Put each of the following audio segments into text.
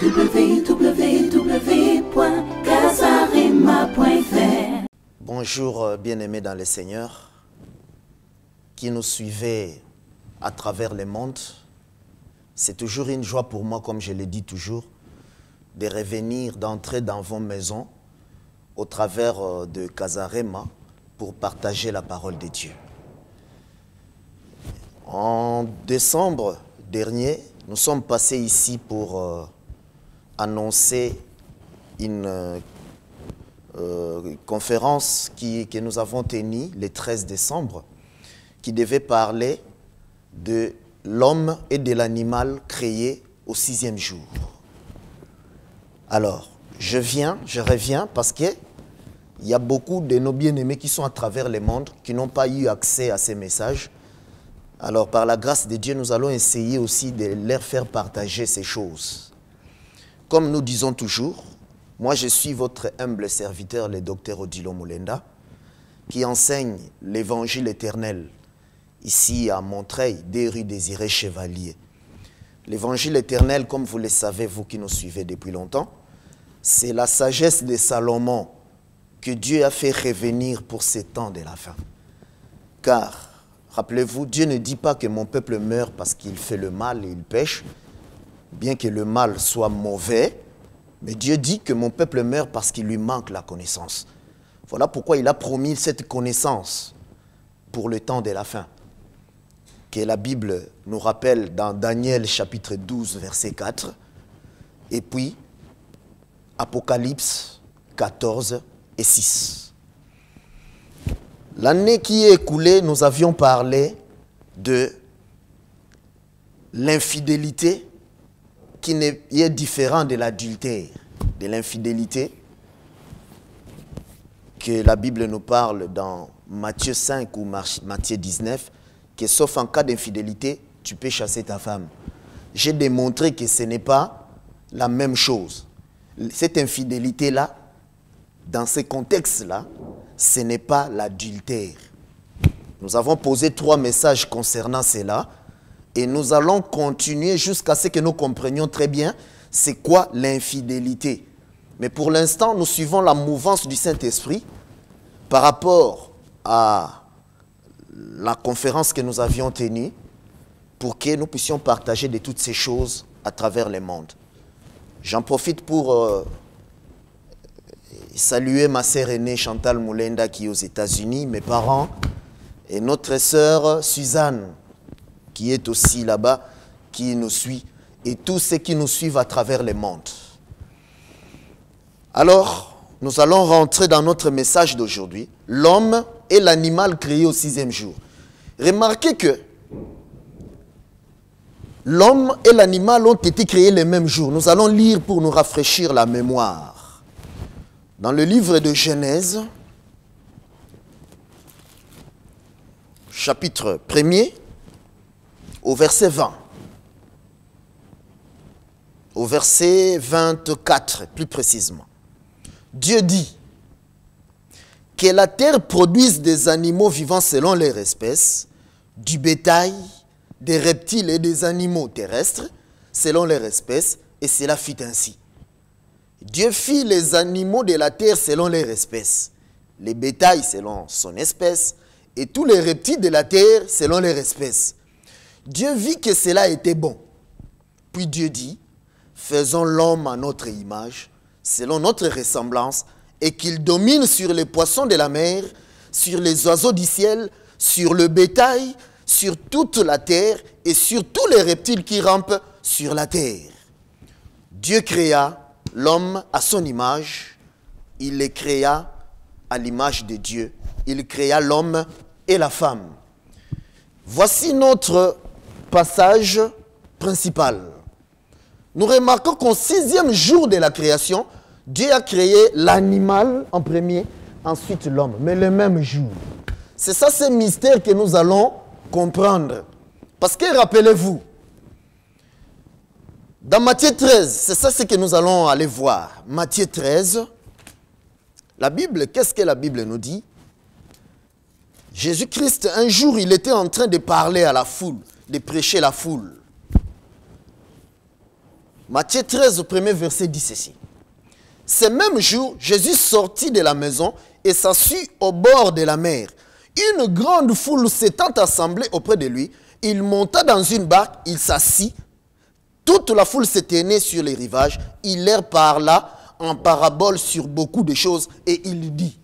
www.casarema.fr. Bonjour bien-aimés dans le Seigneur, qui nous suivez à travers le monde. C'est toujours une joie pour moi, comme je le dis toujours, de revenir, d'entrer dans vos maisons au travers de Casarema pour partager la parole de Dieu. En décembre dernier, nous sommes passés ici pour annoncer une conférence que nous avons tenue le 13 décembre, qui devait parler de l'homme et de l'animal créés au 6e jour. Alors, je reviens parce qu'il y a beaucoup de nos bien-aimés qui sont à travers le monde, qui n'ont pas eu accès à ces messages. Alors, par la grâce de Dieu, nous allons essayer aussi de leur faire partager ces choses. Comme nous disons toujours, moi je suis votre humble serviteur, le docteur Odilo Moulenda, qui enseigne l'évangile éternel ici à Montreuil, des rues Désiré Chevalier. L'évangile éternel, comme vous le savez, vous qui nous suivez depuis longtemps, c'est la sagesse de Salomon que Dieu a fait revenir pour ces temps de la fin. Car, rappelez-vous, Dieu ne dit pas que mon peuple meurt parce qu'il fait le mal et il pêche, bien que le mal soit mauvais, mais Dieu dit que mon peuple meurt parce qu'il lui manque la connaissance. Voilà pourquoi il a promis cette connaissance pour le temps de la fin, que la Bible nous rappelle dans Daniel chapitre 12, verset 4, et puis Apocalypse 14 et 6. L'année qui est écoulée, nous avions parlé de l'infidélité qui est différent de l'adultère, de l'infidélité que la Bible nous parle dans Matthieu 5 ou Matthieu 19, que sauf en cas d'infidélité, tu peux chasser ta femme. J'ai démontré que ce n'est pas la même chose. Cette infidélité-là, dans ce contexte-là, ce n'est pas l'adultère. Nous avons posé 3 messages concernant cela et nous allons continuer jusqu'à ce que nous comprenions très bien c'est quoi l'infidélité. Mais pour l'instant, nous suivons la mouvance du Saint-Esprit par rapport à la conférence que nous avions tenue pour que nous puissions partager de toutes ces choses à travers le monde. J'en profite pour saluer ma sœur aînée Chantal Moulenda qui est aux États-Unis, mes parents et notre sœur Suzanne qui est aussi là-bas, qui nous suit, et tous ceux qui nous suivent à travers le monde. Alors, nous allons rentrer dans notre message d'aujourd'hui, l'homme et l'animal créé au 6e jour. Remarquez que l'homme et l'animal ont été créés le même jour. Nous allons lire pour nous rafraîchir la mémoire. Dans le livre de Genèse, chapitre 1er, au verset 20. Au verset 24, plus précisément. Dieu dit que la terre produise des animaux vivants selon leur espèce, du bétail, des reptiles et des animaux terrestres selon leur espèce, et cela fut ainsi. Dieu fit les animaux de la terre selon leur espèce, les bétails selon son espèce, et tous les reptiles de la terre selon leur espèce. Dieu vit que cela était bon. Puis Dieu dit, faisons l'homme à notre image, selon notre ressemblance, et qu'il domine sur les poissons de la mer, sur les oiseaux du ciel, sur le bétail, sur toute la terre et sur tous les reptiles qui rampent sur la terre. Dieu créa l'homme à son image, il les créa à l'image de Dieu. Il créa l'homme et la femme. Voici notre passage principal. Nous remarquons qu'au 6e jour de la création, Dieu a créé l'animal en premier, ensuite l'homme, mais le même jour. C'est ça ce mystère que nous allons comprendre. Parce que rappelez-vous, dans Matthieu 13, c'est ça ce que nous allons aller voir. Matthieu 13, la Bible, qu'est-ce que la Bible nous dit? Jésus-Christ, un jour, il était en train de parler à la foule, de prêcher la foule. Matthieu 13, au premier verset, dit ceci. Ce même jour, Jésus sortit de la maison et s'assit au bord de la mer. Une grande foule s'étant assemblée auprès de lui, il monta dans une barque, il s'assit. Toute la foule se tenait sur les rivages. Il leur parla en parabole sur beaucoup de choses et il dit.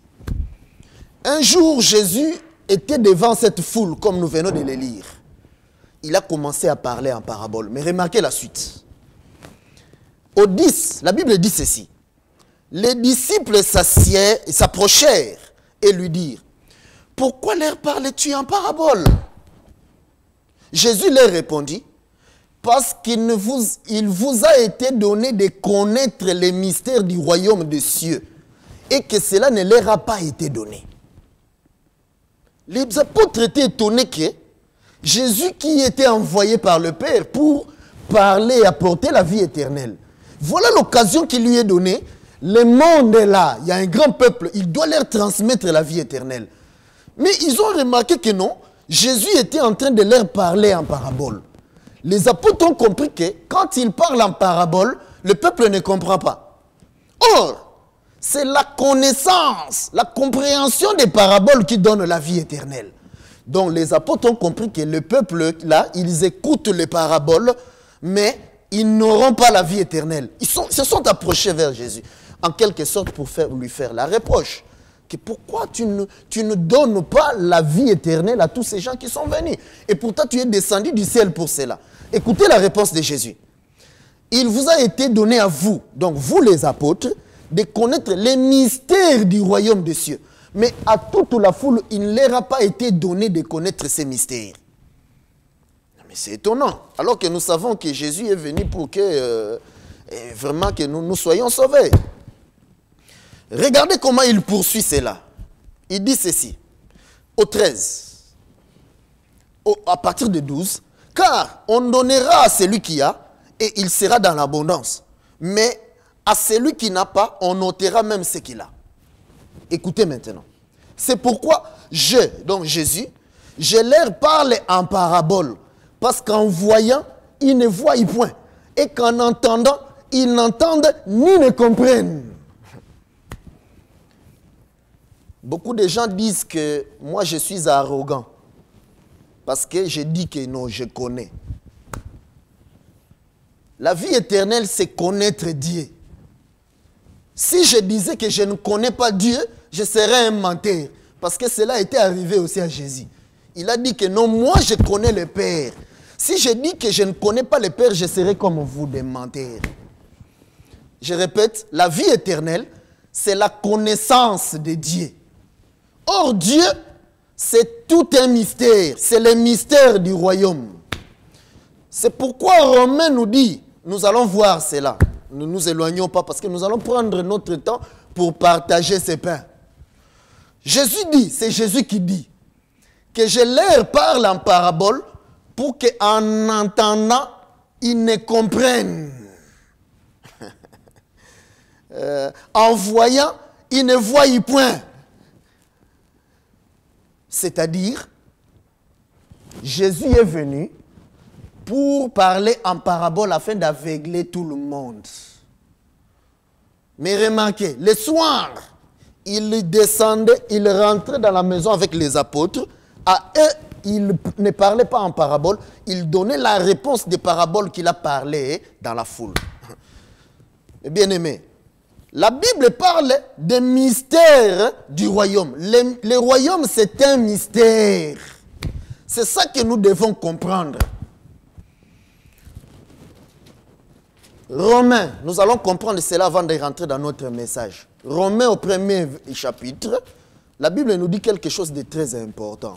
Un jour, Jésus était devant cette foule, comme nous venons de le lire. Il a commencé à parler en parabole. Mais remarquez la suite. Au 10, la Bible dit ceci. Les disciples s'approchèrent et lui dirent, « Pourquoi leur parles-tu en parabole ?» Jésus leur répondit, « Parce qu'il vous a été donné de connaître les mystères du royaume des cieux et que cela ne leur a pas été donné. » Les apôtres étaient étonnés que Jésus, qui était envoyé par le Père pour parler et apporter la vie éternelle, voilà l'occasion qui lui est donnée. Le monde est là, il y a un grand peuple, il doit leur transmettre la vie éternelle. Mais ils ont remarqué que non, Jésus était en train de leur parler en parabole. Les apôtres ont compris que quand il parle en parabole, le peuple ne comprend pas. Or, c'est la connaissance, la compréhension des paraboles qui donne la vie éternelle. Donc les apôtres ont compris que le peuple, là, ils écoutent les paraboles, mais ils n'auront pas la vie éternelle. Ils se sont approchés vers Jésus, en quelque sorte pour lui faire la reproche. Que pourquoi tu ne donnes pas la vie éternelle à tous ces gens qui sont venus? Et pourtant tu es descendu du ciel pour cela. Écoutez la réponse de Jésus. Il vous a été donné à vous, donc vous les apôtres, de connaître les mystères du royaume des cieux. Mais à toute la foule, il ne leur a pas été donné de connaître ces mystères. Mais c'est étonnant. Alors que nous savons que Jésus est venu pour que vraiment que nous soyons sauvés. Regardez comment il poursuit cela. Il dit ceci. Au 13. À partir de 12. Car on donnera à celui qui a et il sera dans l'abondance. Mais à celui qui n'a pas, on ôtera même ce qu'il a. Écoutez maintenant. C'est pourquoi donc Jésus, je leur parle en parabole. Parce qu'en voyant, ils ne voient point. Et qu'en entendant, ils n'entendent ni ne comprennent. Beaucoup de gens disent que moi je suis arrogant. Parce que je dis que non, je connais. La vie éternelle, c'est connaître Dieu. Si je disais que je ne connais pas Dieu, je serais un menteur. Parce que cela était arrivé aussi à Jésus. Il a dit que non, moi je connais le Père. Si je dis que je ne connais pas le Père, je serai comme vous, des menteurs. Je répète, la vie éternelle, c'est la connaissance de Dieu. Or, Dieu, c'est tout un mystère. C'est le mystère du royaume. C'est pourquoi Romain nous dit, nous allons voir cela. Ne nous éloignons pas parce que nous allons prendre notre temps pour partager ces pains. Jésus dit, c'est Jésus qui dit, que je leur parle en parabole pour qu'en entendant, ils ne comprennent. En voyant, ils ne voient point. C'est-à-dire, Jésus est venu pour parler en parabole afin d'aveugler tout le monde. Mais remarquez, le soir, il descendait, il rentrait dans la maison avec les apôtres. À eux, il ne parlait pas en parabole, il donnait la réponse des paraboles qu'il a parlé dans la foule. Bien-aimés, la Bible parle des mystères du royaume. Le royaume, c'est un mystère. C'est ça que nous devons comprendre. Romains, nous allons comprendre cela avant de rentrer dans notre message. Romains au premier chapitre, la Bible nous dit quelque chose de très important.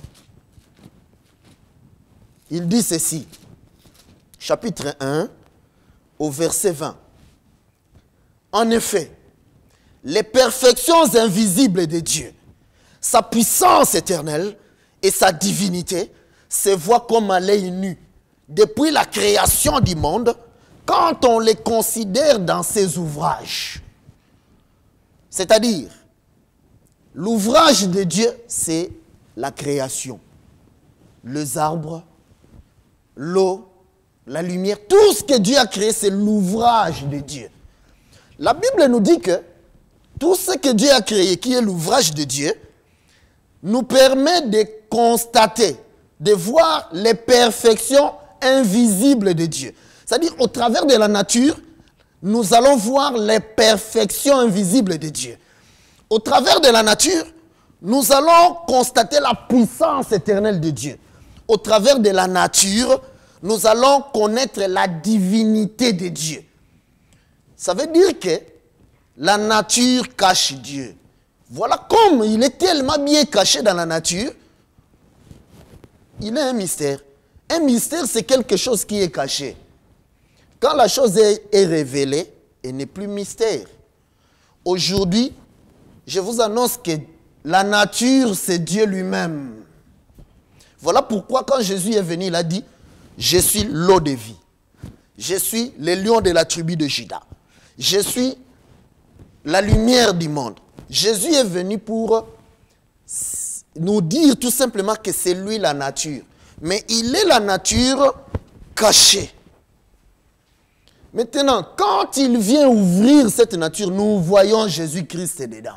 Il dit ceci, chapitre 1, au verset 20. En effet, les perfections invisibles de Dieu, sa puissance éternelle et sa divinité se voient comme à l'œil nu depuis la création du monde quand on les considère dans ses ouvrages. C'est-à-dire, l'ouvrage de Dieu, c'est la création. Les arbres, l'eau, la lumière, tout ce que Dieu a créé, c'est l'ouvrage de Dieu. La Bible nous dit que tout ce que Dieu a créé, qui est l'ouvrage de Dieu, nous permet de constater, de voir les perfections invisibles de Dieu. C'est-à-dire, au travers de la nature, nous allons voir les perfections invisibles de Dieu. Au travers de la nature, nous allons constater la puissance éternelle de Dieu. Au travers de la nature, nous allons connaître la divinité de Dieu. Ça veut dire que la nature cache Dieu. Voilà comme il est tellement bien caché dans la nature, il est un mystère. Un mystère, c'est quelque chose qui est caché. Quand la chose est révélée, elle n'est plus mystère. Aujourd'hui, je vous annonce que la nature, c'est Dieu lui-même. Voilà pourquoi quand Jésus est venu, il a dit, je suis l'eau de vie. Je suis le lion de la tribu de Juda. Je suis la lumière du monde. Jésus est venu pour nous dire tout simplement que c'est lui la nature. Mais il est la nature cachée. Maintenant, quand il vient ouvrir cette nature, nous voyons Jésus-Christ dedans.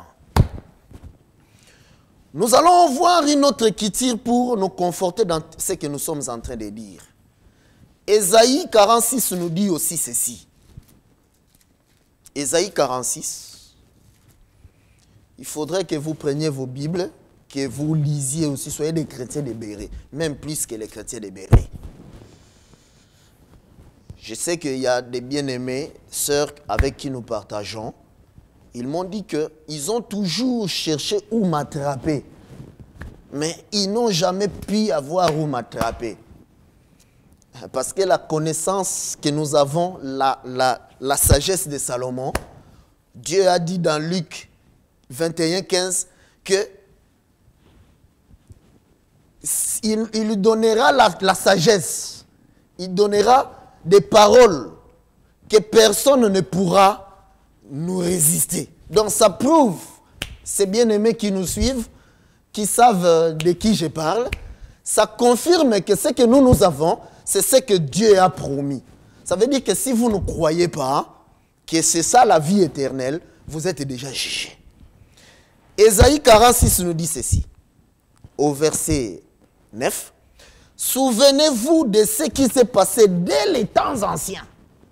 Nous allons voir une autre qui tire pour nous conforter dans ce que nous sommes en train de dire. Ésaïe 46 nous dit aussi ceci. Ésaïe 46. Il faudrait que vous preniez vos Bibles, que vous lisiez aussi, soyez des chrétiens de Béret, même plus que les chrétiens de Béret. Je sais qu'il y a des bien-aimés, sœurs avec qui nous partageons. Ils m'ont dit qu'ils ont toujours cherché où m'attraper. Mais ils n'ont jamais pu avoir où m'attraper. Parce que la connaissance que nous avons, la sagesse de Salomon, Dieu a dit dans Luc 21, 15 que il lui donnera la sagesse. Il donnera des paroles que personne ne pourra nous résister. Donc ça prouve, ces bien-aimés qui nous suivent, qui savent de qui je parle, ça confirme que ce que nous avons, c'est ce que Dieu a promis. Ça veut dire que si vous ne croyez pas que c'est ça la vie éternelle, vous êtes déjà jugés. Ésaïe 46 nous dit ceci, au verset 9. Souvenez-vous de ce qui s'est passé dès les temps anciens.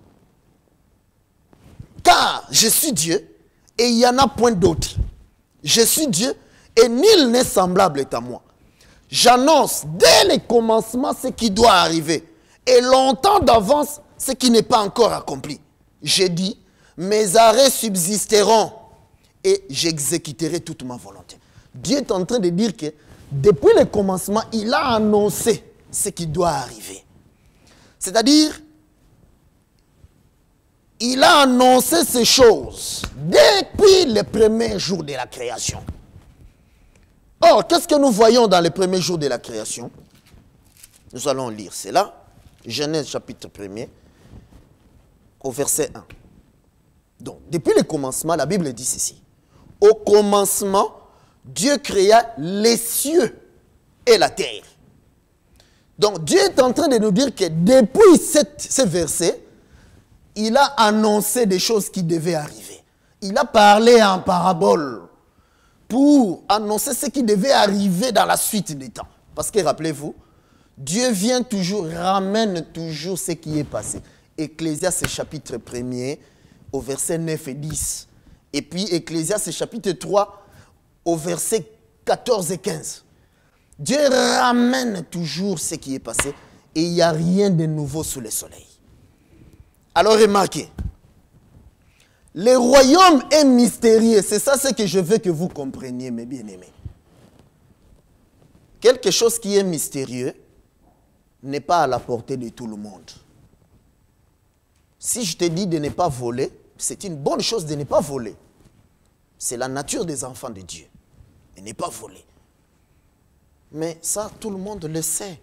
Car je suis Dieu et il n'y en a point d'autre. Je suis Dieu et nul n'est semblable à moi. J'annonce dès les commencements ce qui doit arriver et longtemps d'avance ce qui n'est pas encore accompli. J'ai dit, mes arrêts subsisteront et j'exécuterai toute ma volonté. Dieu est en train de dire que depuis le commencement, il a annoncé ce qui doit arriver. C'est-à-dire, il a annoncé ces choses depuis les premiers jours de la création. Or, qu'est-ce que nous voyons dans les premiers jours de la création? Nous allons lire cela. Genèse chapitre 1er, au verset 1. Donc, depuis le commencement, la Bible dit ceci. Au commencement, Dieu créa les cieux et la terre. Donc, Dieu est en train de nous dire que depuis ce verset, il a annoncé des choses qui devaient arriver. Il a parlé en parabole pour annoncer ce qui devait arriver dans la suite des temps. Parce que, rappelez-vous, Dieu vient toujours, ramène toujours ce qui est passé. Ecclésiaste chapitre 1er, au verset 9 et 10. Et puis, Ecclésiaste chapitre 3, au verset 14 et 15. Dieu ramène toujours ce qui est passé et il n'y a rien de nouveau sous le soleil. Alors remarquez, le royaume est mystérieux. C'est ça ce que je veux que vous compreniez, mes bien-aimés. Quelque chose qui est mystérieux n'est pas à la portée de tout le monde. Si je te dis de ne pas voler, c'est une bonne chose de ne pas voler. C'est la nature des enfants de Dieu. De ne pas voler. Mais ça, tout le monde le sait.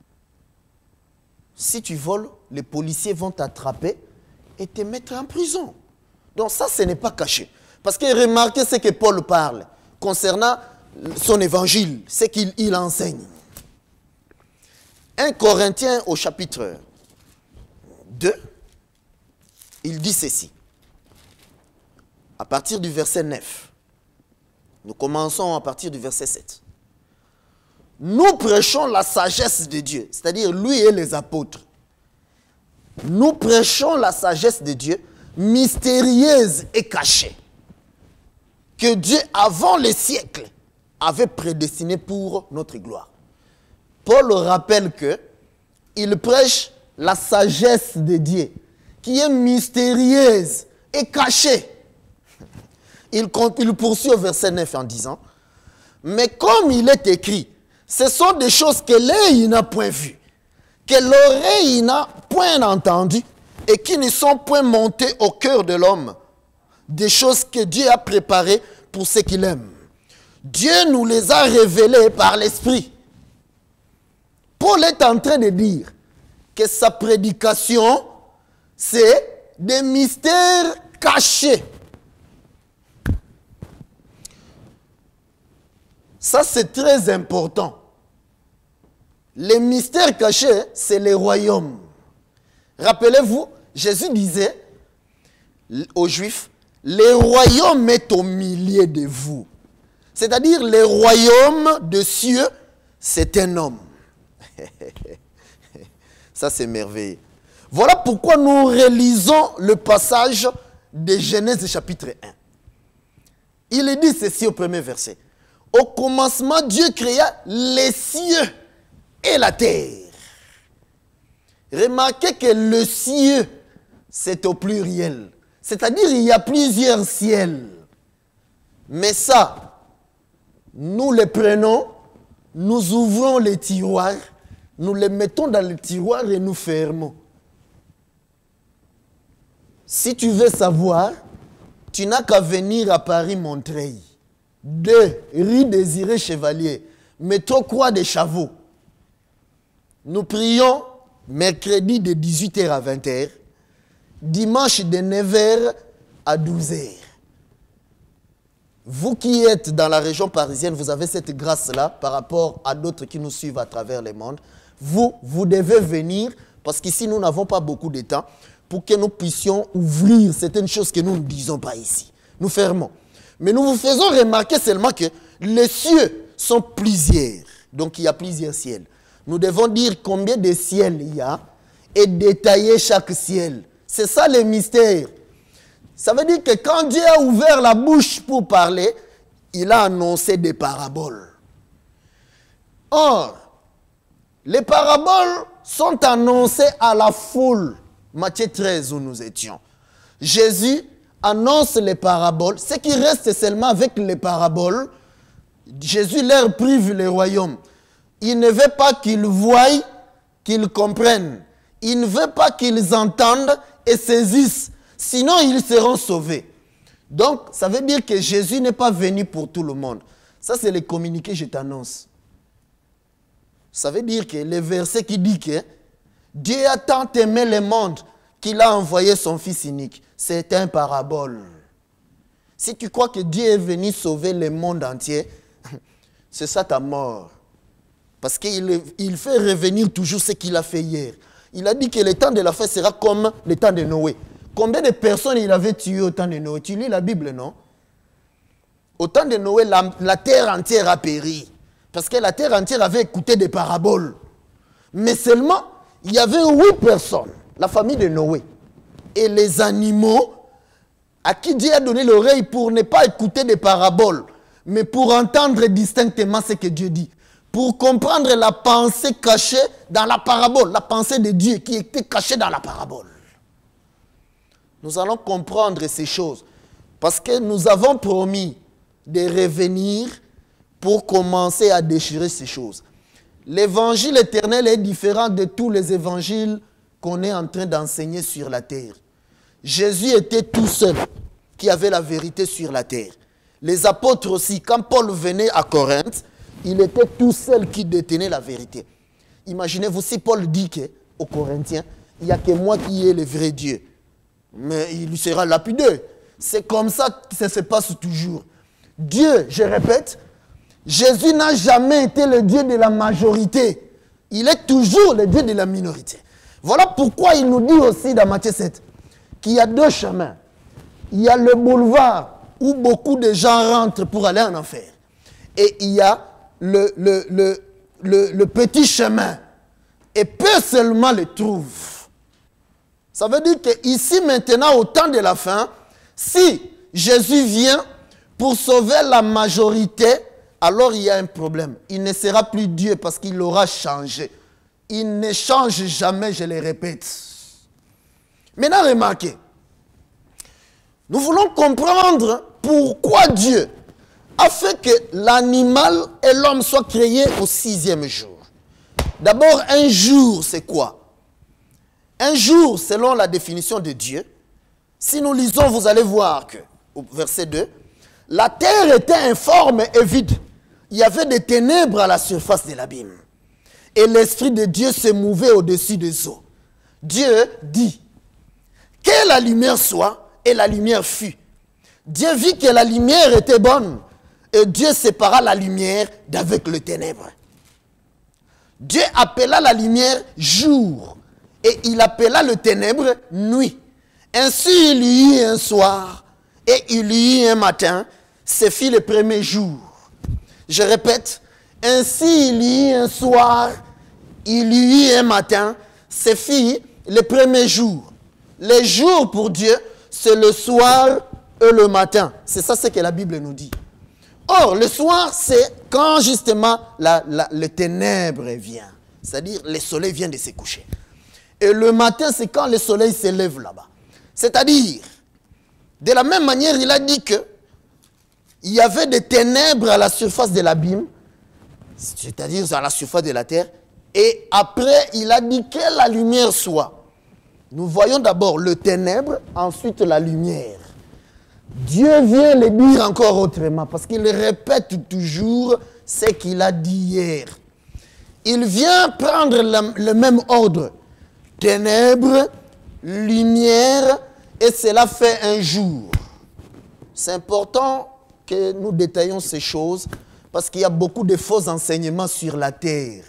Si tu voles, les policiers vont t'attraper et te mettre en prison. Donc ça, ce n'est pas caché. Parce que remarquez ce que Paul parle concernant son évangile, ce qu'il enseigne. 1 Corinthiens au chapitre 2, il dit ceci. À partir du verset 9. Nous commençons à partir du verset 7. Nous prêchons la sagesse de Dieu, c'est-à-dire lui et les apôtres. Nous prêchons la sagesse de Dieu, mystérieuse et cachée, que Dieu, avant les siècles, avait prédestinée pour notre gloire. Paul rappelle que il prêche la sagesse de Dieu, qui est mystérieuse et cachée. Il poursuit au verset 9 en disant, mais comme il est écrit, ce sont des choses que l'œil n'a point vues, que l'oreille n'a point entendues, et qui ne sont point montées au cœur de l'homme, des choses que Dieu a préparées pour ceux qu'il aime. Dieu nous les a révélées par l'Esprit. Paul est en train de dire que sa prédication, c'est des mystères cachés. Ça, c'est très important. Les mystères cachés, c'est les royaumes. Rappelez-vous, Jésus disait aux Juifs, les royaumes est au milieu de vous. C'est-à-dire, les royaumes de cieux, c'est un homme. Ça, c'est merveilleux. Voilà pourquoi nous relisons le passage de Genèse chapitre 1. Il est dit ceci au premier verset. Au commencement, Dieu créa les cieux et la terre. Remarquez que le cieux, c'est au pluriel. C'est-à-dire, il y a plusieurs ciels. Mais ça, nous les prenons, nous ouvrons les tiroirs, nous les mettons dans le tiroir et nous fermons. Si tu veux savoir, tu n'as qu'à venir à Paris-Montreuil. 2, rue Désiré Chevalier, métro Croix des Chavaux. Nous prions mercredi de 18h à 20h, dimanche de 9h à 12h. Vous qui êtes dans la région parisienne, vous avez cette grâce-là par rapport à d'autres qui nous suivent à travers le monde. Vous devez venir, parce qu'ici nous n'avons pas beaucoup de temps, pour que nous puissions ouvrir certaines choses que nous ne disons pas ici. Nous fermons. Mais nous vous faisons remarquer seulement que les cieux sont plusieurs. Donc il y a plusieurs ciels. Nous devons dire combien de ciels il y a et détailler chaque ciel. C'est ça le mystère. Ça veut dire que quand Dieu a ouvert la bouche pour parler, il a annoncé des paraboles. Or, les paraboles sont annoncées à la foule. Matthieu 13 où nous étions. Jésus annonce les paraboles. Ce qui reste seulement avec les paraboles, Jésus leur prive le royaume. Il ne veut pas qu'ils voient, qu'ils comprennent. Il ne veut pas qu'ils entendent et saisissent. Sinon, ils seront sauvés. Donc, ça veut dire que Jésus n'est pas venu pour tout le monde. Ça, c'est le communiqué, je t'annonce. Ça veut dire que le verset qui dit que Dieu a tant aimé le monde qu'il a envoyé son Fils unique. C'est un parabole. Si tu crois que Dieu est venu sauver le monde entier, c'est ça ta mort. Parce qu'il fait revenir toujours ce qu'il a fait hier. Il a dit que le temps de la fin sera comme le temps de Noé. Combien de personnes il avait tué au temps de Noé? Tu lis la Bible, non? Au temps de Noé, la terre entière a péri. Parce que la terre entière avait écouté des paraboles. Mais seulement, il y avait 8 personnes, la famille de Noé. Et les animaux à qui Dieu a donné l'oreille pour ne pas écouter des paraboles, mais pour entendre distinctement ce que Dieu dit. Pour comprendre la pensée cachée dans la parabole, la pensée de Dieu qui était cachée dans la parabole. Nous allons comprendre ces choses parce que nous avons promis de revenir pour commencer à déchirer ces choses. L'évangile éternel est différent de tous les évangiles qu'on est en train d'enseigner sur la terre. Jésus était tout seul qui avait la vérité sur la terre. Les apôtres aussi, quand Paul venait à Corinthe, il était tout seul qui détenait la vérité. Imaginez-vous si Paul dit qu'aux Corinthiens, il n'y a que moi qui ai le vrai Dieu. Mais il sera lapidé. C'est comme ça que ça se passe toujours. Dieu, je répète, Jésus n'a jamais été le Dieu de la majorité. Il est toujours le Dieu de la minorité. Voilà pourquoi il nous dit aussi dans Matthieu 7 qu'il y a deux chemins. Il y a le boulevard où beaucoup de gens rentrent pour aller en enfer. Et il y a le petit chemin. Et peu seulement le trouvent. Ça veut dire qu'ici maintenant, au temps de la fin, si Jésus vient pour sauver la majorité, alors il y a un problème. Il ne sera plus Dieu parce qu'il aura changé. Il ne change jamais, je le répète. Maintenant, remarquez. Nous voulons comprendre pourquoi Dieu a fait que l'animal et l'homme soient créés au 6e jour. D'abord, un jour, c'est quoi? Un jour, selon la définition de Dieu, si nous lisons, vous allez voir que, au verset 2, la terre était informe et vide. Il y avait des ténèbres à la surface de l'abîme. Et l'Esprit de Dieu se mouvait au-dessus des eaux. Dieu dit, que la lumière soit, et la lumière fut. Dieu vit que la lumière était bonne, et Dieu sépara la lumière d'avec le ténèbre. Dieu appela la lumière jour, et il appela le ténèbre nuit. Ainsi il y eut un soir, et il y eut un matin, ce fut le premier jour. Je répète, ainsi il y eut un soir, il y eut un matin, ce fut le premier jour. Les jours pour Dieu, c'est le soir et le matin. C'est ça ce que la Bible nous dit. Or, le soir, c'est quand justement le ténèbre vient. C'est-à-dire, le soleil vient de se coucher. Et le matin, c'est quand le soleil se lève là-bas. C'est-à-dire, de la même manière, il a dit que il y avait des ténèbres à la surface de l'abîme, c'est-à-dire à la surface de la terre. Et après, il a dit que la lumière soit. Nous voyons d'abord le ténèbre, ensuite la lumière. Dieu vient le dire encore autrement, parce qu'il répète toujours ce qu'il a dit hier. Il vient prendre le même ordre. Ténèbres, lumière, et cela fait un jour. C'est important que nous détaillons ces choses, parce qu'il y a beaucoup de faux enseignements sur la terre.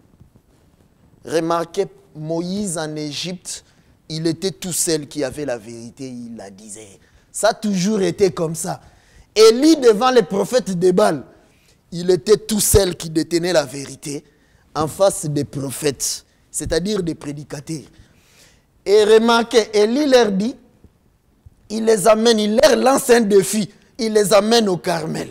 Remarquez, Moïse en Égypte, il était tout seul qui avait la vérité, il la disait. Ça a toujours été comme ça. Élie, devant les prophètes de Baal, il était tout seul qui détenait la vérité en face des prophètes, c'est-à-dire des prédicateurs. Et remarquez, Élie leur dit, il les amène, il leur lance un défi, il les amène au Carmel.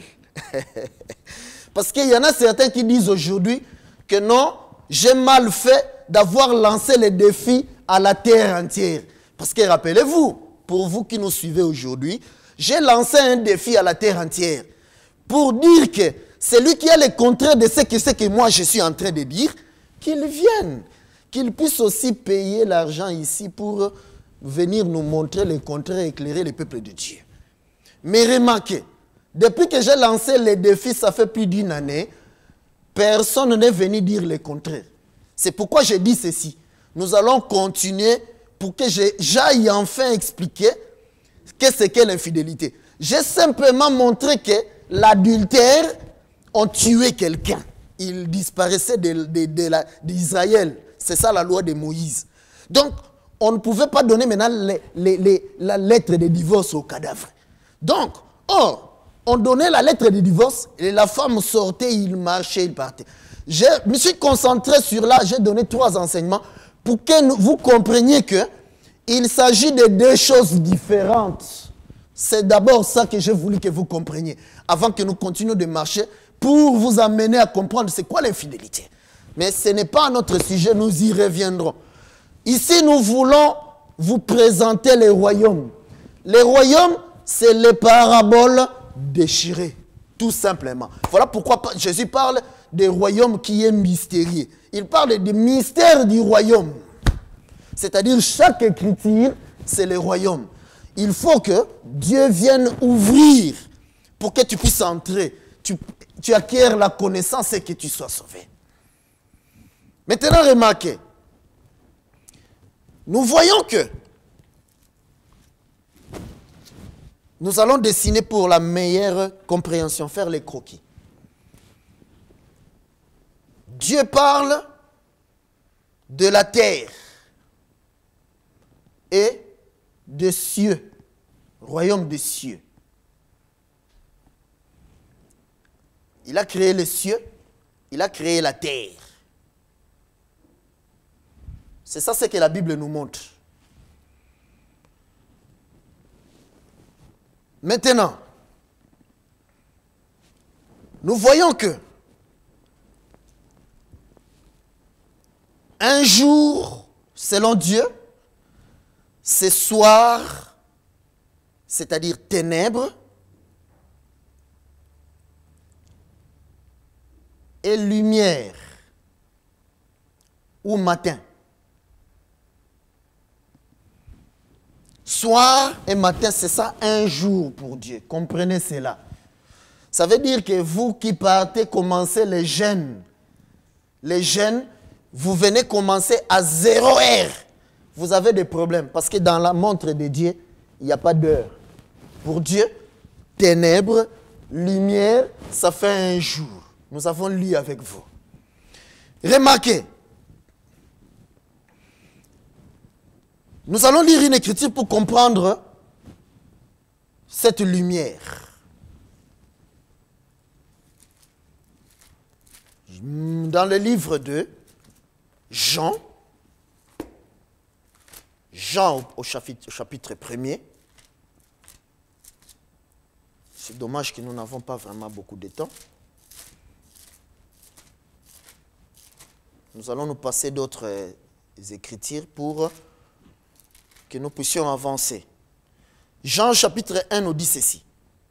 Parce qu'il y en a certains qui disent aujourd'hui que non, j'ai mal fait d'avoir lancé le défi à la terre entière. Parce que rappelez-vous, pour vous qui nous suivez aujourd'hui, j'ai lancé un défi à la terre entière pour dire que celui qui a le contraire de ce que moi je suis en train de dire, qu'il vienne, qu'il puisse aussi payer l'argent ici pour venir nous montrer le contraire et éclairer le peuple de Dieu. Mais remarquez, depuis que j'ai lancé le défi, ça fait plus d'une année, personne n'est venu dire le contraire. C'est pourquoi je dis ceci. Nous allons continuer pour que j'aille enfin expliquer qu'est-ce qu'est l'infidélité. J'ai simplement montré que l'adultère a tué quelqu'un. Il disparaissait d'Israël. C'est ça la loi de Moïse. Donc, on ne pouvait pas donner maintenant la lettre de divorce au cadavre. Donc, on donnait la lettre de divorce et la femme sortait, il marchait, il partait. Je me suis concentré sur là, j'ai donné 3 enseignements pour que vous compreniez qu'il s'agit de 2 choses différentes. C'est d'abord ça que j'ai voulu que vous compreniez, avant que nous continuions de marcher, pour vous amener à comprendre c'est quoi l'infidélité. Mais ce n'est pas notre sujet, nous y reviendrons. Ici, nous voulons vous présenter les royaumes. Les royaumes, c'est les paraboles déchirées, tout simplement. Voilà pourquoi Jésus parle des royaumes qui est mystérieux. Il parle du mystère du royaume. C'est-à-dire chaque écriture, c'est le royaume. Il faut que Dieu vienne ouvrir pour que tu puisses entrer. Tu acquiers la connaissance et que tu sois sauvé. Maintenant, remarquez. Nous voyons que nous allons dessiner pour la meilleure compréhension, faire les croquis. Dieu parle de la terre et des cieux. Royaume des cieux. Il a créé les cieux, il a créé la terre. C'est ça ce que la Bible nous montre. Maintenant, nous voyons que un jour, selon Dieu, c'est soir, c'est-à-dire ténèbres, et lumière, ou matin. Soir et matin, c'est ça un jour pour Dieu. Comprenez cela. Ça veut dire que vous qui partez commencer les jeûnes, vous venez commencer à 0 heure. Vous avez des problèmes parce que dans la montre de Dieu, il n'y a pas d'heure. Pour Dieu, ténèbres, lumière, ça fait un jour. Nous avons lu avec vous. Remarquez. Nous allons lire une écriture pour comprendre cette lumière. Dans le livre de Jean au chapitre 1er. C'est dommage que nous n'avons pas vraiment beaucoup de temps. Nous allons nous passer d'autres écritures pour que nous puissions avancer. Jean chapitre 1 nous dit ceci.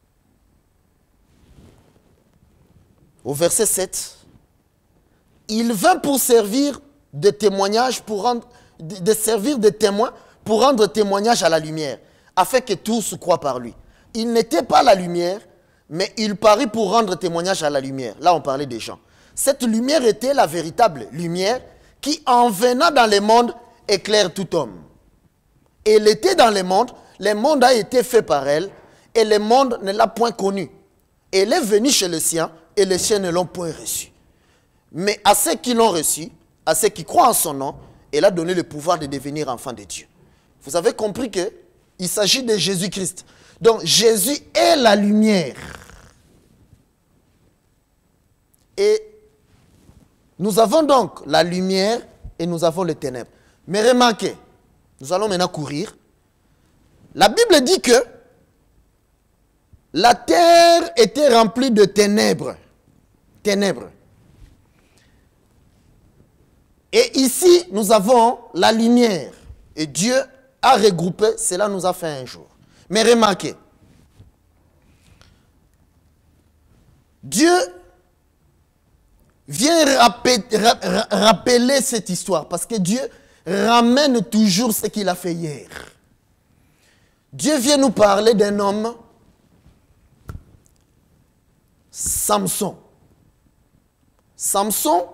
Au verset 7. Il vint pour servir de témoignage, de servir de témoin pour rendre témoignage à la lumière, afin que tous croient par lui. Il n'était pas la lumière, mais il parut pour rendre témoignage à la lumière. Là, on parlait des gens. Cette lumière était la véritable lumière qui, en venant dans le monde, éclaire tout homme. Elle était dans le monde a été fait par elle, et le monde ne l'a point connue. Elle est venue chez les siens, et les siens ne l'ont point reçue. Mais à ceux qui l'ont reçue, à ceux qui croient en son nom, elle a donné le pouvoir de devenir enfants de Dieu. Vous avez compris qu'il s'agit de Jésus-Christ. Donc Jésus est la lumière. Et nous avons donc la lumière et nous avons les ténèbres. Mais remarquez, nous allons maintenant courir. La Bible dit que la terre était remplie de ténèbres. Ténèbres. Et ici, nous avons la lumière. Et Dieu a regroupé, cela nous a fait un jour. Mais remarquez, Dieu vient rappeler cette histoire parce que Dieu ramène toujours ce qu'il a fait hier. Dieu vient nous parler d'un homme, Samson. Samson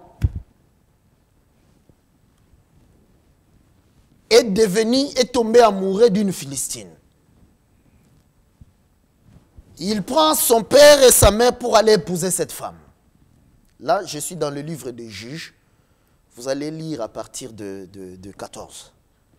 est tombé amoureux d'une Philistine. Il prend son père et sa mère pour aller épouser cette femme. Là, je suis dans le livre des Juges. Vous allez lire à partir de 14.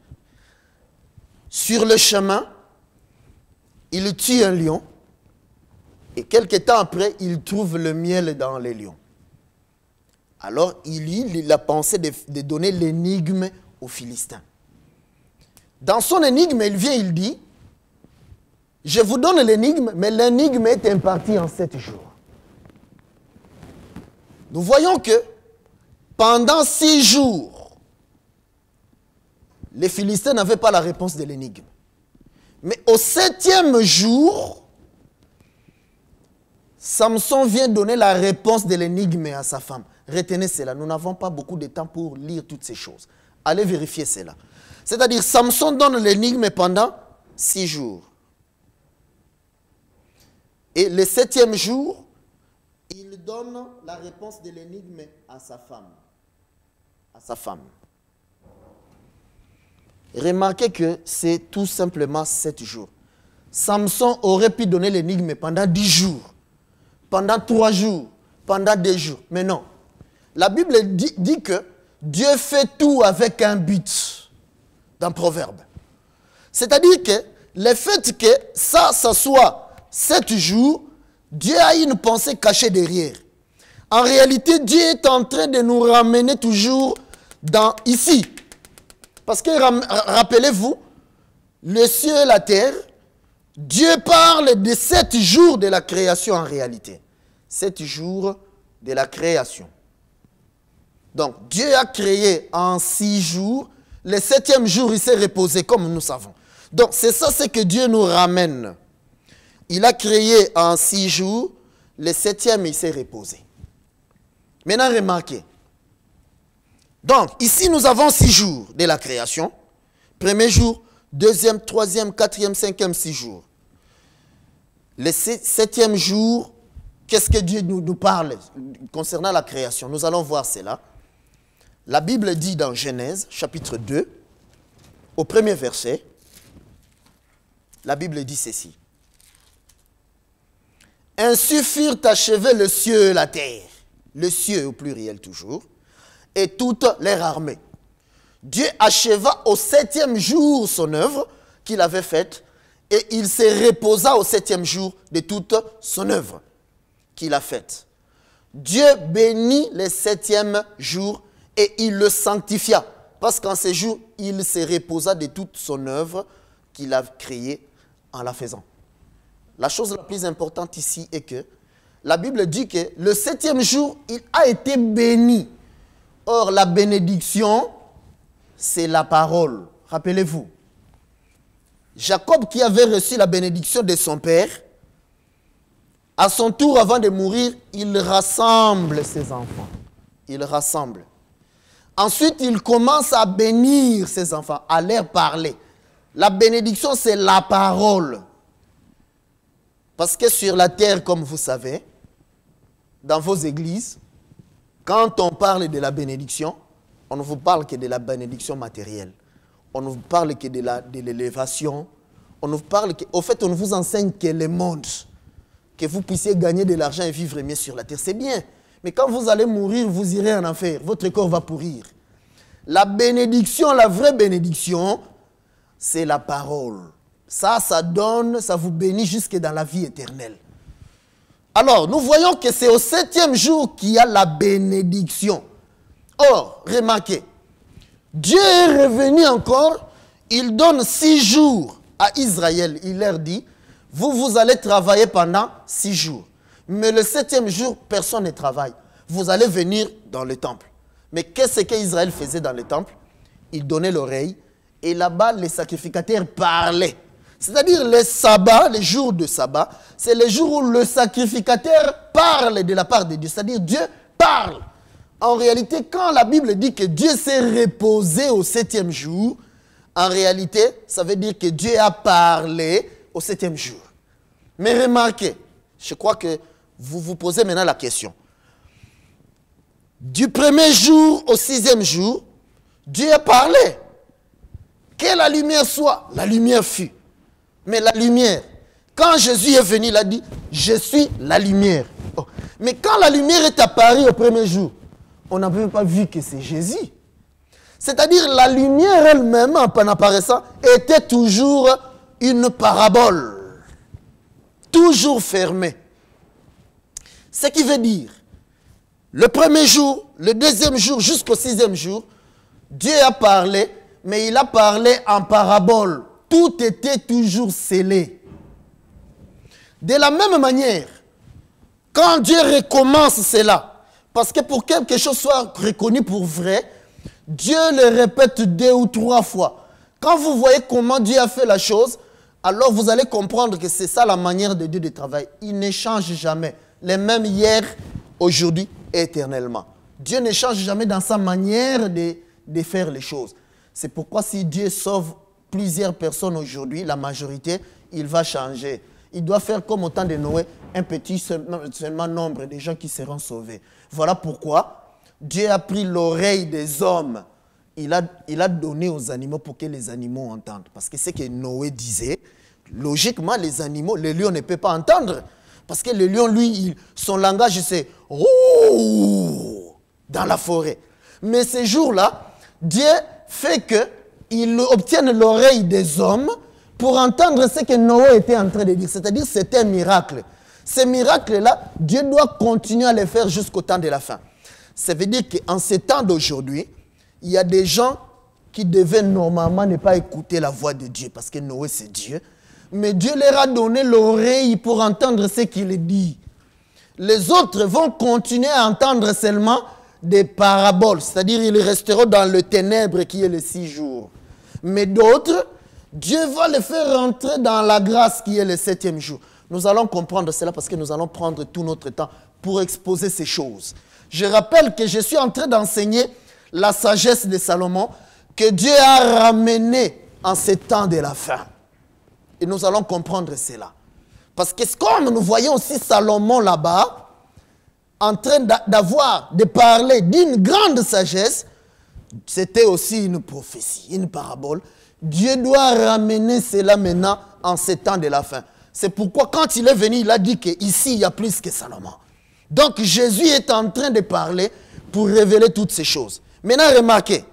Sur le chemin, il tue un lion. Et quelque temps après, il trouve le miel dans les lions. Alors, il a pensé de donner l'énigme aux Philistins. Dans son énigme, il vient, il dit, je vous donne l'énigme, mais l'énigme est impartie en 7 jours. Nous voyons que pendant 6 jours, les Philistins n'avaient pas la réponse de l'énigme. Mais au 7e jour, Samson vient donner la réponse de l'énigme à sa femme. Retenez cela, nous n'avons pas beaucoup de temps pour lire toutes ces choses. Allez vérifier cela. C'est-à-dire, Samson donne l'énigme pendant 6 jours. Et le 7e jour, il donne la réponse de l'énigme à sa femme. Remarquez que c'est tout simplement 7 jours. Samson aurait pu donner l'énigme pendant 10 jours, pendant 3 jours, pendant 2 jours. Mais non. La Bible dit que Dieu fait tout avec un but. Dans Proverbe. C'est-à-dire que le fait que ça soit 7 jours, Dieu a une pensée cachée derrière. En réalité, Dieu est en train de nous ramener toujours dans ici. Parce que rappelez-vous, le ciel et la terre, Dieu parle de 7 jours de la création en réalité. 7 jours de la création. Donc, Dieu a créé en 6 jours. Le 7e jour, il s'est reposé, comme nous savons. Donc, c'est ça ce que Dieu nous ramène. Il a créé en 6 jours. Le 7e, il s'est reposé. Maintenant, remarquez. Donc, ici, nous avons 6 jours de la création. Premier jour, deuxième, troisième, quatrième, cinquième, 6 jours. Le 7e jour, qu'est-ce que Dieu nous parle concernant la création? Nous allons voir cela. La Bible dit dans Genèse, chapitre 2, au premier verset, la Bible dit ceci. Ainsi furent achevés le ciel et la terre, le ciel au pluriel toujours, et toute leur armée. Dieu acheva au 7e jour son œuvre qu'il avait faite, et il se reposa au 7e jour de toute son œuvre qu'il a faite. Dieu bénit le 7e jour et il le sanctifia, parce qu'en ce jour, il se reposa de toute son œuvre qu'il a créée en la faisant. La chose la plus importante ici est que la Bible dit que le 7e jour, il a été béni. Or, la bénédiction, c'est la parole. Rappelez-vous, Jacob qui avait reçu la bénédiction de son père, à son tour, avant de mourir, il rassemble ses enfants. Il rassemble. Ensuite, il commence à bénir ses enfants, à leur parler. La bénédiction, c'est la parole. Parce que sur la terre, comme vous savez, dans vos églises, quand on parle de la bénédiction, on ne vous parle que de la bénédiction matérielle. On ne vous parle que de l'élévation. On ne vous parle que, au fait, on ne vous enseigne que le monde. Que vous puissiez gagner de l'argent et vivre mieux sur la terre. C'est bien. Mais quand vous allez mourir, vous irez en enfer. Votre corps va pourrir. La bénédiction, la vraie bénédiction, c'est la parole. Ça donne, ça vous bénit jusque dans la vie éternelle. Alors, nous voyons que c'est au 7e jour qu'il y a la bénédiction. Or, remarquez, Dieu est revenu encore, il donne 6 jours à Israël. Il leur dit, vous allez travailler pendant 6 jours. Mais le 7e jour, personne ne travaille. Vous allez venir dans le temple. Mais qu'est-ce qu'Israël faisait dans le temple? Il donnait l'oreille et là-bas, les sacrificateurs parlaient. C'est-à-dire le sabbat, les jours de sabbat, c'est le jour où le sacrificateur parle de la part de Dieu. C'est-à-dire Dieu parle. En réalité, quand la Bible dit que Dieu s'est reposé au 7e jour, en réalité, ça veut dire que Dieu a parlé au 7e jour. Mais remarquez, je crois que vous vous posez maintenant la question. Du 1er jour au 6e jour, Dieu a parlé. Que la lumière soit, la lumière fut. Mais la lumière, quand Jésus est venu, il a dit, je suis la lumière. Oh. Mais quand la lumière est apparue au 1er jour, on n'a même pas vu que c'est Jésus. C'est-à-dire la lumière elle-même, en apparaissant, était toujours une parabole. Toujours fermée. Ce qui veut dire, le 1er jour, le 2e jour, jusqu'au 6e jour, Dieu a parlé, mais il a parlé en parabole. Tout était toujours scellé. De la même manière, quand Dieu recommence cela, parce que pour que quelque chose soit reconnu pour vrai, Dieu le répète 2 ou 3 fois. Quand vous voyez comment Dieu a fait la chose, alors vous allez comprendre que c'est ça la manière de Dieu de travailler. Il ne change jamais. Les mêmes hier, aujourd'hui et éternellement. Dieu ne change jamais dans sa manière de faire les choses. C'est pourquoi si Dieu sauve plusieurs personnes aujourd'hui, la majorité, il va changer. Il doit faire comme au temps de Noé, un petit seulement nombre de gens qui seront sauvés. Voilà pourquoi Dieu a pris l'oreille des hommes. Il a donné aux animaux pour que les animaux entendent. Parce que c'est ce que Noé disait. Logiquement, les animaux, le lion ne peut pas entendre. Parce que le lion, lui, son langage, c'est « Ouh » dans la forêt. Mais ces jours-là, Dieu fait qu'il obtienne l'oreille des hommes pour entendre ce que Noé était en train de dire. C'est-à-dire c'était un miracle. Ces miracles-là, Dieu doit continuer à les faire jusqu'au temps de la fin. Ça veut dire qu'en ces temps d'aujourd'hui, il y a des gens qui devaient normalement ne pas écouter la voix de Dieu, parce que Noé c'est Dieu. Mais Dieu leur a donné l'oreille pour entendre ce qu'il dit. Les autres vont continuer à entendre seulement des paraboles, c'est-à-dire ils resteront dans le ténèbre qui est les 6 jours. Mais d'autres, Dieu va les faire rentrer dans la grâce qui est le 7e jour. Nous allons comprendre cela parce que nous allons prendre tout notre temps pour exposer ces choses. Je rappelle que je suis en train d'enseigner la sagesse de Salomon que Dieu a ramenée en ces temps de la fin. Et nous allons comprendre cela. Parce que comme nous voyons aussi Salomon là-bas, en train de parler d'une grande sagesse, c'était aussi une prophétie, une parabole. Dieu doit ramener cela maintenant en ces temps de la fin. C'est pourquoi quand il est venu, il a dit qu'ici, il y a plus que Salomon. Donc Jésus est en train de parler pour révéler toutes ces choses. Maintenant, remarquez.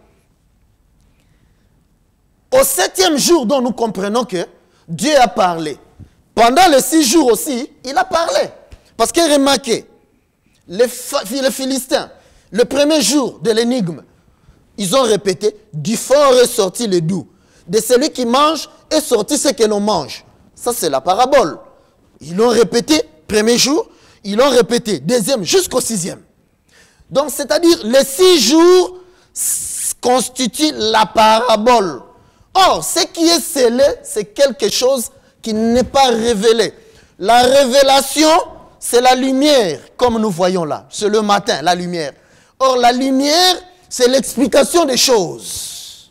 Au 7e jour dont nous comprenons que Dieu a parlé. Pendant les 6 jours aussi, il a parlé. Parce que remarquez, les Philistins, le premier jour de l'énigme, ils ont répété, du fort est sorti le doux. De celui qui mange est sorti ce que l'on mange. Ça, c'est la parabole. Ils l'ont répété, premier jour, ils l'ont répété, deuxième, jusqu'au 6e. Donc, c'est-à-dire, les 6 jours constituent la parabole. Or, ce qui est scellé, c'est quelque chose qui n'est pas révélé. La révélation, c'est la lumière, comme nous voyons là. C'est le matin, la lumière. Or, la lumière, c'est l'explication des choses.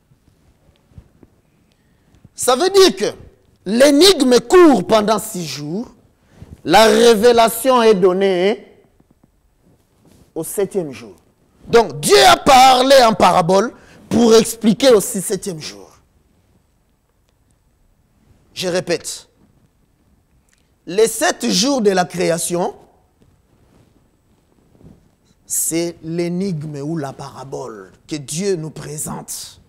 Ça veut dire que l'énigme court pendant 6 jours. La révélation est donnée au 7e jour. Donc, Dieu a parlé en parabole pour expliquer aussi 7e jour. Je répète. Les 7 jours de la création, c'est l'énigme ou la parabole que Dieu nous présente.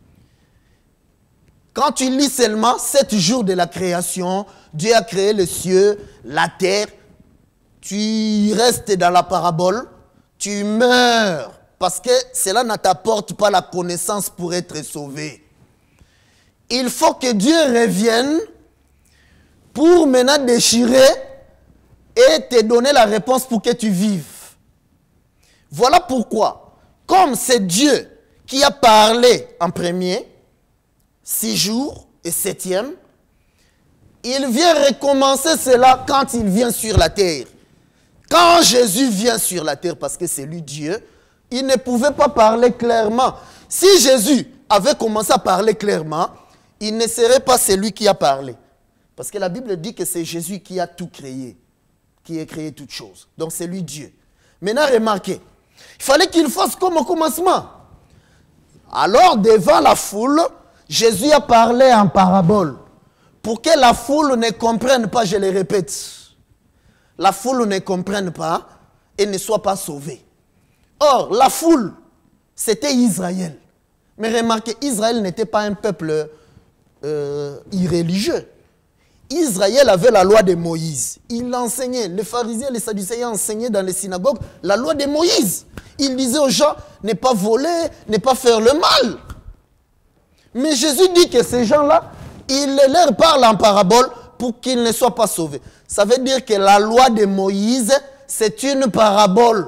Quand tu lis seulement 7 jours de la création, Dieu a créé les cieux, la terre, tu restes dans la parabole, tu meurs parce que cela ne t'apporte pas la connaissance pour être sauvé. Il faut que Dieu revienne pour maintenant déchirer et te donner la réponse pour que tu vives. Voilà pourquoi, comme c'est Dieu qui a parlé en premier, 6 jours et 7e, il vient recommencer cela quand il vient sur la terre. Quand Jésus vient sur la terre, parce que c'est lui Dieu, il ne pouvait pas parler clairement. Si Jésus avait commencé à parler clairement, il ne serait pas celui qui a parlé. Parce que la Bible dit que c'est Jésus qui a tout créé, qui a créé toutes choses. Donc c'est lui Dieu. Maintenant, remarquez, il fallait qu'il fasse comme au commencement. Alors, devant la foule, Jésus a parlé en parabole. Pour que la foule ne comprenne pas, je le répète, la foule ne comprenne pas et ne soit pas sauvée. Or, la foule, c'était Israël. Mais remarquez, Israël n'était pas un peuple irréligieux. Israël avait la loi de Moïse. Il enseignait, les pharisiens et les sadducéens enseignaient dans les synagogues la loi de Moïse. Il disait aux gens, ne pas voler, ne pas faire le mal. Mais Jésus dit que ces gens-là, il leur parle en parabole pour qu'ils ne soient pas sauvés. Ça veut dire que la loi de Moïse, c'est une parabole.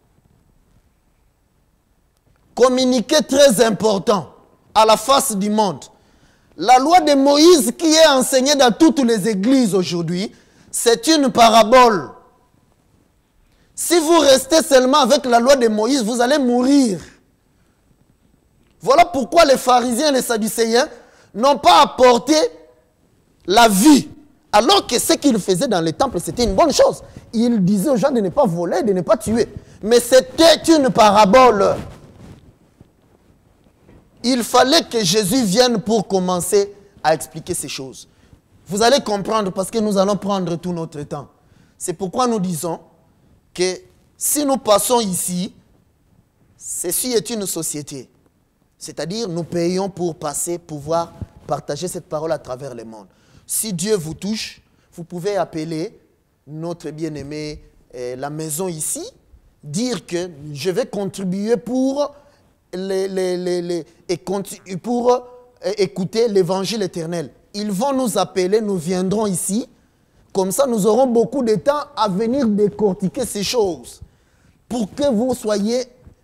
Communiqué très important à la face du monde. La loi de Moïse qui est enseignée dans toutes les églises aujourd'hui, c'est une parabole. Si vous restez seulement avec la loi de Moïse, vous allez mourir. Voilà pourquoi les pharisiens et les sadducéens n'ont pas apporté la vie. Alors que ce qu'ils faisaient dans les temples, c'était une bonne chose. Ils disaient aux gens de ne pas voler, de ne pas tuer. Mais c'était une parabole. Il fallait que Jésus vienne pour commencer à expliquer ces choses. Vous allez comprendre parce que nous allons prendre tout notre temps. C'est pourquoi nous disons que si nous passons ici, ceci est une société. C'est-à-dire nous payons pour passer, pouvoir partager cette parole à travers le monde. Si Dieu vous touche, vous pouvez appeler notre bien-aimé, la maison ici, dire que je vais contribuer pour, pour écouter l'évangile éternel. Ils vont nous appeler, nous viendrons ici. Comme ça, nous aurons beaucoup de temps à venir décortiquer ces choses pour que vous soyez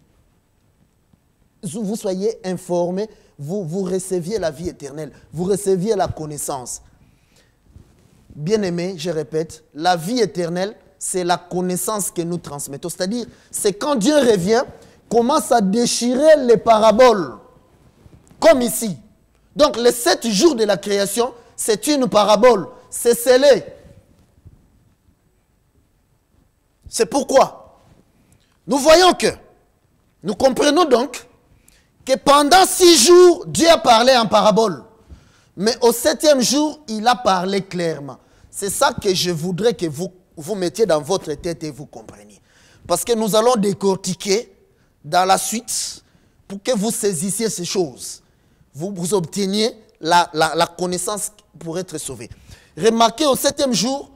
informés, vous receviez la vie éternelle, vous receviez la connaissance. Bien-aimés, je répète, la vie éternelle, c'est la connaissance que nous transmettons. C'est-à-dire, c'est quand Dieu revient, commence à déchirer les paraboles, comme ici. Donc, les 7 jours de la création, c'est une parabole, c'est scellé. C'est pourquoi nous voyons que, nous comprenons donc que pendant 6 jours, Dieu a parlé en parabole. Mais au 7e jour, il a parlé clairement. C'est ça que je voudrais que vous mettiez dans votre tête et vous compreniez. Parce que nous allons décortiquer dans la suite pour que vous saisissiez ces choses. Vous obteniez la connaissance pour être sauvé. Remarquez, au 7e jour,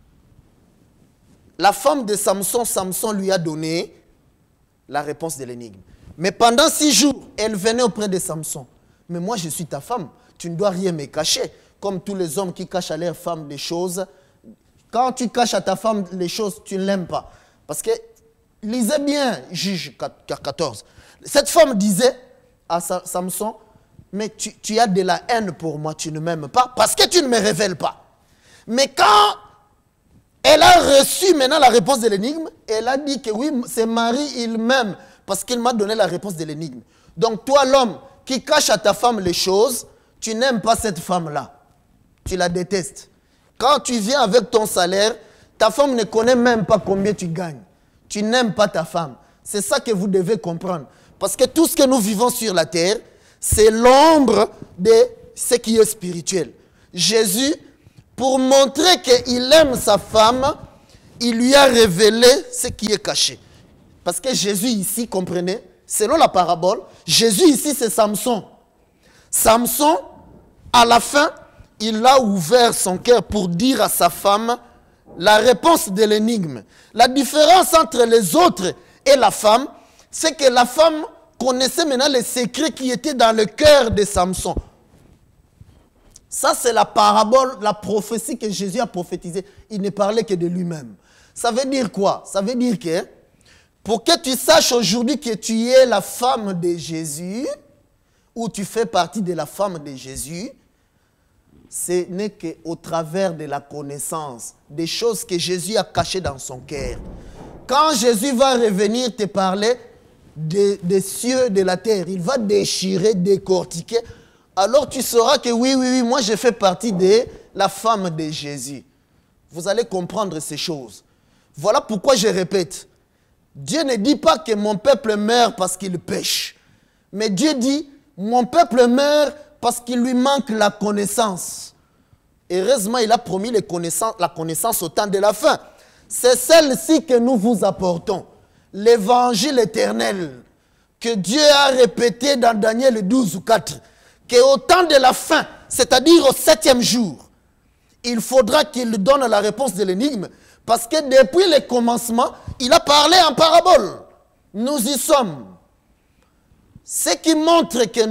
la femme de Samson, Samson lui a donné la réponse de l'énigme. Mais pendant 6 jours, elle venait auprès de Samson. Mais moi, je suis ta femme. Tu ne dois rien me cacher. Comme tous les hommes qui cachent à leur femme des choses. Quand tu caches à ta femme les choses, tu ne l'aimes pas. Parce que, lisez bien, Juge 14. Cette femme disait à Samson, mais tu as de la haine pour moi, tu ne m'aimes pas, parce que tu ne me révèles pas. Mais quand elle a reçu maintenant la réponse de l'énigme, elle a dit que oui, c'est Marie, il m'aime, parce qu'il m'a donné la réponse de l'énigme. Donc toi, l'homme qui cache à ta femme les choses, tu n'aimes pas cette femme-là. Tu la détestes. Quand tu viens avec ton salaire, ta femme ne connaît même pas combien tu gagnes. Tu n'aimes pas ta femme. C'est ça que vous devez comprendre. Parce que tout ce que nous vivons sur la terre, c'est l'ombre de ce qui est spirituel. Jésus, pour montrer qu'il aime sa femme, il lui a révélé ce qui est caché. Parce que Jésus ici, comprenez, selon la parabole, Jésus ici c'est Samson. Samson, à la fin, il a ouvert son cœur pour dire à sa femme la réponse de l'énigme. La différence entre les autres et la femme, c'est que la femme connaissait maintenant les secrets qui étaient dans le cœur de Samson. Ça, c'est la parabole, la prophétie que Jésus a prophétisée. Il ne parlait que de lui-même. Ça veut dire quoi? Ça veut dire que pour que tu saches aujourd'hui que tu es la femme de Jésus, ou tu fais partie de la femme de Jésus, ce n'est qu'au travers de la connaissance, des choses que Jésus a cachées dans son cœur. Quand Jésus va revenir te parler des cieux, de la terre, il va déchirer, décortiquer, alors tu sauras que oui, moi je fais partie de la femme de Jésus. Vous allez comprendre ces choses. Voilà pourquoi je répète, Dieu ne dit pas que mon peuple meurt parce qu'il pêche. Mais Dieu dit, mon peuple meurt parce qu'il lui manque la connaissance. Heureusement, il a promis la connaissance au temps de la fin. C'est celle-ci que nous vous apportons. L'évangile éternel que Dieu a répété dans Daniel 12 ou 4. Qu'au temps de la fin, c'est-à-dire au 7e jour, il faudra qu'il donne la réponse de l'énigme. Parce que depuis le commencement, il a parlé en parabole. Nous y sommes. Ce qui montre que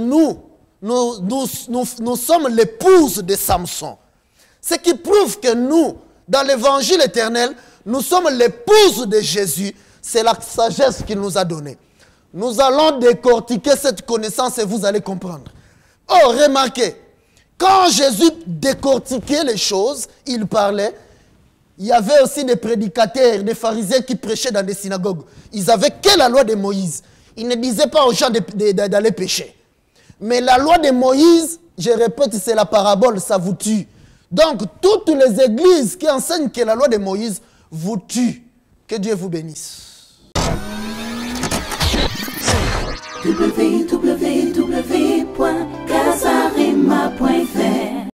nous sommes l'épouse de Samson. Ce qui prouve que nous, dans l'évangile éternel, nous sommes l'épouse de Jésus. C'est la sagesse qu'il nous a donnée. Nous allons décortiquer cette connaissance et vous allez comprendre. Oh, remarquez, quand Jésus décortiquait les choses, il parlait, il y avait aussi des prédicateurs, des pharisiens qui prêchaient dans des synagogues. Ils n'avaient que la loi de Moïse. Ils ne disaient pas aux gens d'aller pécher. Mais la loi de Moïse, je répète, c'est la parabole, ça vous tue. Donc, toutes les églises qui enseignent que la loi de Moïse vous tue. Que Dieu vous bénisse. www.casarema.fr